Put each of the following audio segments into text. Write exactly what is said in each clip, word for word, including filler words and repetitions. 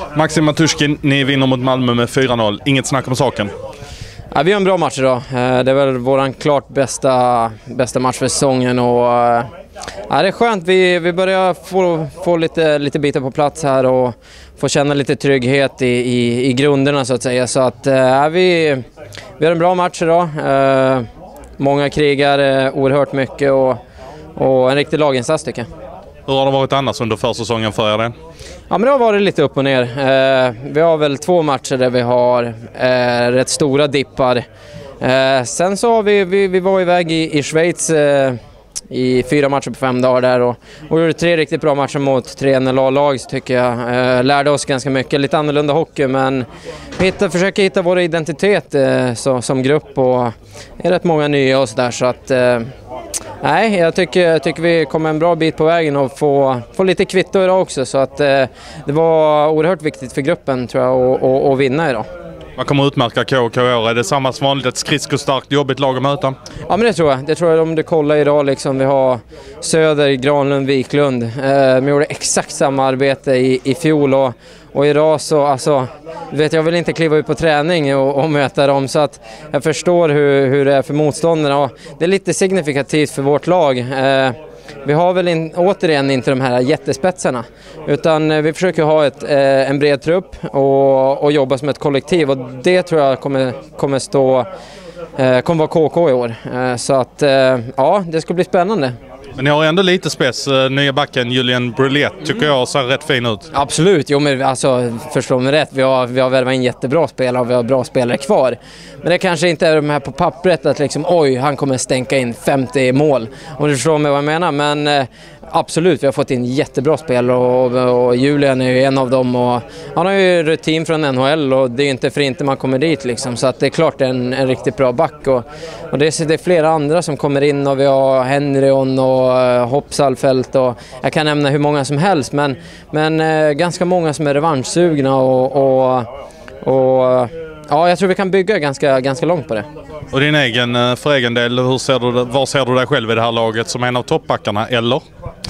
Maxim Matuszkin, ni vinner mot Malmö med fyra noll. Inget snack om saken. Ja, vi har en bra match idag. Det är väl vår klart bästa, bästa match för säsongen. Och, ja, det är skönt. Vi, vi börjar få, få lite, lite bitar på plats här och få känna lite trygghet i, i, i grunderna så att säga. Så att, ja, vi, vi har en bra match idag. Många krigar oerhört mycket och, och en riktig laginsats tycker jag. Hur har det varit annars under försäsongen för er? Ja, men det har varit lite upp och ner. Eh, vi har väl två matcher där vi har eh, rätt stora dippar. Eh, sen så har vi, vi, vi var iväg i, i Schweiz eh, i fyra matcher på fem dagar där och, och gjorde tre riktigt bra matcher mot tre N L A-lag så tycker jag. Eh, lärde oss ganska mycket, lite annorlunda hockey men hitta, försöker hitta vår identitet eh, så, som grupp och är rätt många nya och sådär så att eh, nej, jag tycker, jag tycker vi kommer en bra bit på vägen och få, få lite kvitto idag också så att eh, det var oerhört viktigt för gruppen tror jag att, att, att vinna idag. Vad kommer utmärka K K år? Är det samma som vanligt, ett skridskostarkt jobbigt lag att möta? Ja men det tror jag. Det tror jag om du kollar idag liksom vi har Söder, Granlund, Wiklund. Eh, vi gjorde exakt samma arbete i, i fjol och, och idag så alltså vet jag vill inte kliva ut på träning och, och möta dem så att jag förstår hur, hur det är för motståndarna och det är lite signifikativt för vårt lag. Eh, Vi har väl in, återigen inte de här jättespetsarna utan vi försöker ha ett, eh, en bred trupp och, och jobba som ett kollektiv och det tror jag kommer, kommer stå eh, kommer vara K K i år. Eh, så att eh, ja, det ska bli spännande. Men ni har ändå lite spets. Nya backen Julien Brulett tycker jag ser rätt fin ut. Absolut, jo men alltså förstå mig rätt. Vi har, vi har värvat in jättebra spelare och vi har bra spelare kvar. Men det kanske inte är de här på pappret att liksom oj, han kommer stänka in femtio mål. Om du förstår mig vad jag menar. Men eh, absolut, vi har fått in jättebra spelare och, och, och Julien är ju en av dem. Och han har ju rutin från N H L och det är inte för inte man kommer dit liksom. Så att det är klart en, en riktigt bra back. Och, och det, är, det är flera andra som kommer in och vi har Henryon och Hoppsalfält och jag kan nämna hur många som helst men, men eh, ganska många som är revanschsugna och, och, och ja, jag tror vi kan bygga ganska, ganska långt på det. Och din egen, för egen del, hur ser du, var ser du dig själv i det här laget som en av toppbackarna eller?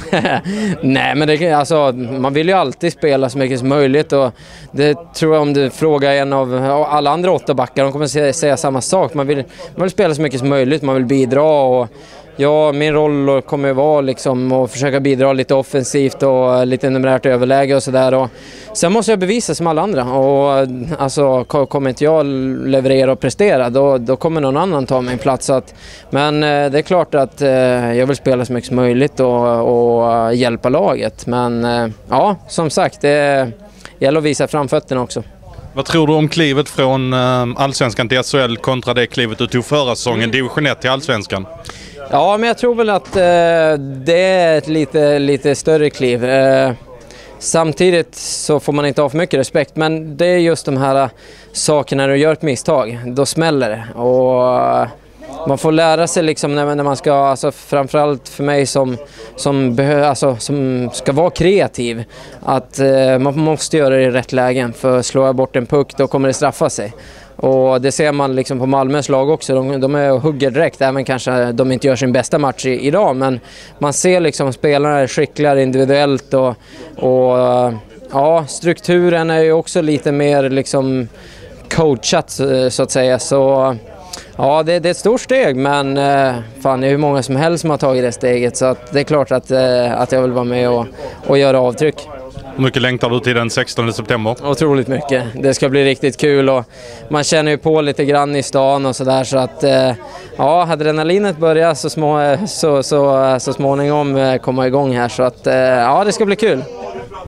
Nej men det, alltså, man vill ju alltid spela så mycket som möjligt och det tror jag om du frågar en av alla andra åtta backar, de kommer säga, säga samma sak. Man vill, man vill spela så mycket som möjligt, man vill bidra och ja, min roll kommer vara liksom att försöka bidra lite offensivt och lite numerärt överläge och sådär. Och sen måste jag bevisa som alla andra. Och alltså, kommer inte jag leverera och prestera, då, då kommer någon annan ta min plats. Så att, men eh, det är klart att eh, jag vill spela så mycket som möjligt och, och hjälpa laget. Men eh, ja, som sagt, det gäller att visa framfötterna också. Vad tror du om klivet från eh, Allsvenskan till S H L kontra det klivet du tog förra säsongen, division ett till Allsvenskan? Ja, men jag tror väl att eh, det är ett lite, lite större kliv. Eh, samtidigt så får man inte ha för mycket respekt, men det är just de här sakerna när du gör ett misstag, då smäller det. Och eh, man får lära sig liksom när, när man ska, alltså framförallt för mig som, som, behö, alltså, som ska vara kreativ, att eh, man måste göra det i rätt lägen, för slår jag bort en puck då kommer det straffa sig. Och det ser man liksom på Malmös lag också. De, de är och hugger direkt, även kanske de inte gör sin bästa match i, idag. Men man ser liksom spelarna är skickligare individuellt och, och ja, strukturen är ju också lite mer liksom coachat så att säga. Så ja, det, det är ett stort steg, men fan, det är hur många som helst som har tagit det steget. Så att det är klart att, att jag vill vara med och, och göra avtryck. Hur mycket längtar du till den sextonde september? Otroligt mycket. Det ska bli riktigt kul och man känner ju på lite grann i stan och sådär så att ja, adrenalinet börjar så, små, så, så, så småningom komma igång här så att ja, det ska bli kul.